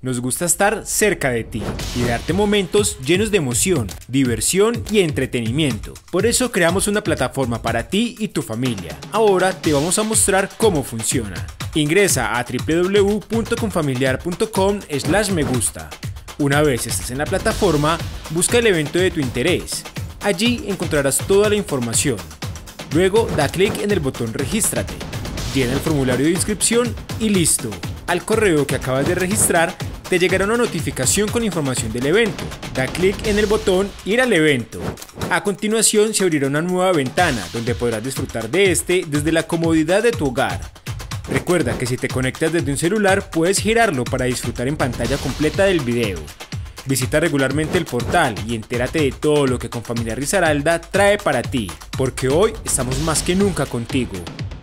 Nos gusta estar cerca de ti y darte momentos llenos de emoción, diversión y entretenimiento. Por eso creamos una plataforma para ti y tu familia. Ahora te vamos a mostrar cómo funciona. Ingresa a www.confamiliar.com/megusta. Una vez estés en la plataforma, busca el evento de tu interés. Allí encontrarás toda la información. Luego da clic en el botón Regístrate. Llena el formulario de inscripción y listo. Al correo que acabas de registrar te llegará una notificación con información del evento. Da clic en el botón Ir al evento. A continuación se abrirá una nueva ventana donde podrás disfrutar de este desde la comodidad de tu hogar. Recuerda que si te conectas desde un celular puedes girarlo para disfrutar en pantalla completa del video. Visita regularmente el portal y entérate de todo lo que Confamiliar Risaralda trae para ti, porque hoy estamos más que nunca contigo.